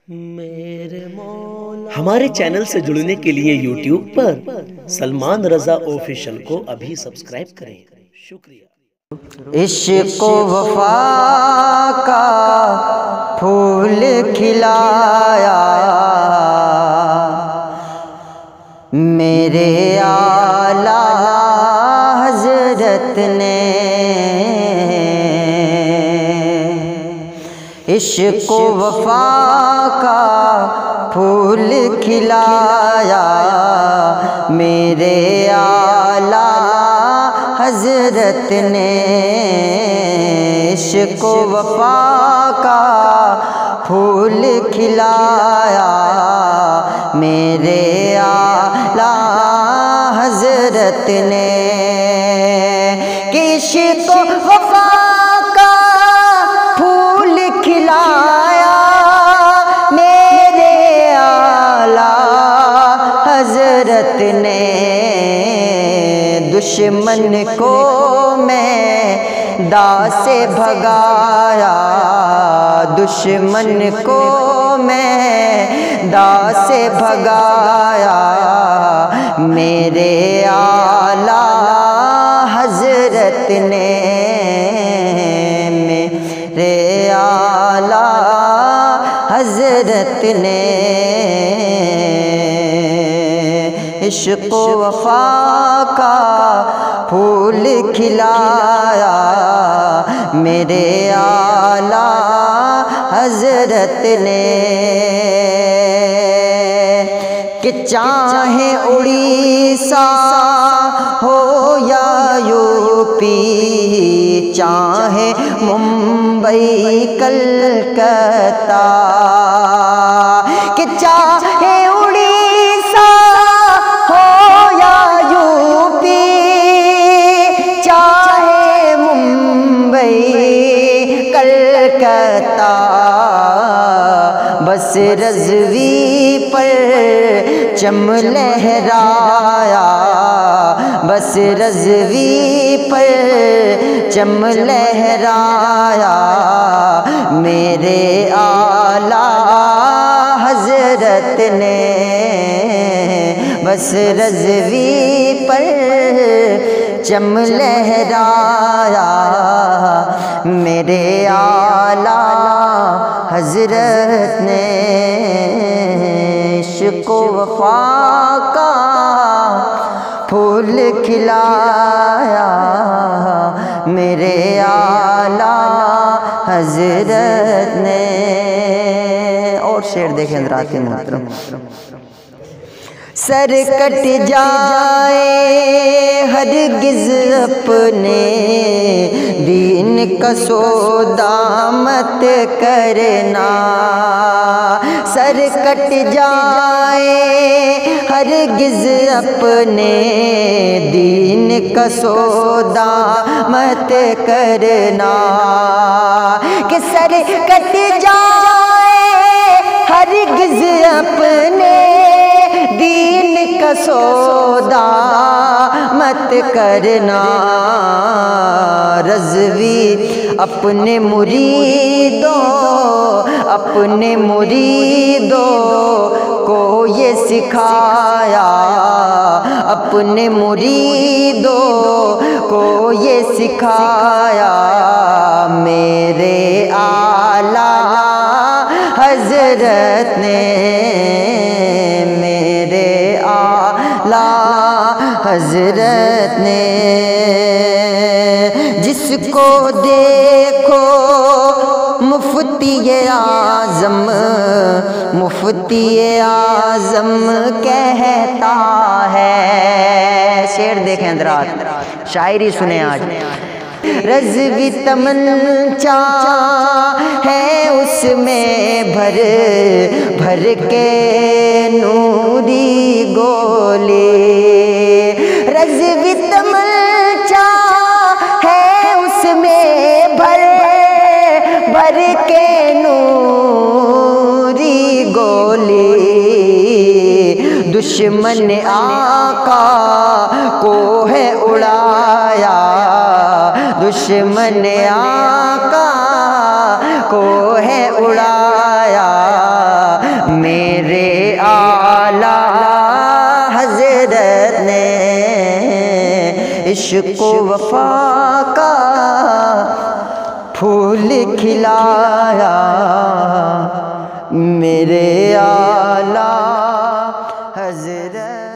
हमारे चैनल से जुड़ने के लिए YouTube पर सलमान रजा ऑफिशियल को अभी सब्सक्राइब करें। शुक्रिया। इश्क वफा का फूल खिलाया मेरे आला हजरत ने। इश्क वफा का फूल खिलाया मेरे आला हजरत ने। इश्क वफा का फूल खिलाया मेरे आला हजरत ने। कि इश्क वफा का फूल खिलाया मेरे आला हजरत ने। दुश्मन को मैं दाव से भगाया, दुश्मन को मैं दाव से भगाया मेरे आला हजरत ने। मेरे आला हजरत ने। इश्क वफा का फूल खिलाया मेरे आला हजरत ने। कि चाहे उड़ीसा हो या यूपी, चाहे मुंबई कलकत्ता, कि चाहे उड़ीसा हो या यूपी, चाहे मुंबई कलकत्ता, बस रज़वी पर चम लहराया, बस रज़वी पर चम लहराया मेरे आला हजरत ने। बस रज़वी पर चम लहराया मेरे आला हजरत ने। इश्क वफा का फूल खिलाया मेरे आला हजरत ने। और शेर देखें हज़रात मोहतरम। सर कट जाए हरगिज़ अपने दीन का सौदा मत करना। सर कट जाए हरगिज़ अपने दीन का सौदा मत करना। कि सर कट जाए हरगिज़ अपने दीन का सौदा मत करना। रज़वी अपने मुरीदों को ये सिखाया, अपने मुरीदों को ये सिखाया मेरे आला हजरत ने। मेरे आला हजरत ने। जिसको देखो मुफ्ती आज़म, मुफ्ती आज़म कहता है। शेर देखें हज़रात, शायरी सुने आज। रज़वी तमंचा है उसमें भर भर के नूरी गोले। रज़वी तमंचा है उसमें भर भर के नूरी गोले। दुश्मन आका को है उड़ाया, दुश्मन आका को है उड़ाया मेरे आला हज़रत ने इश्क़ वफ़ा का फूल खिलाया। मेरे आला हज़रत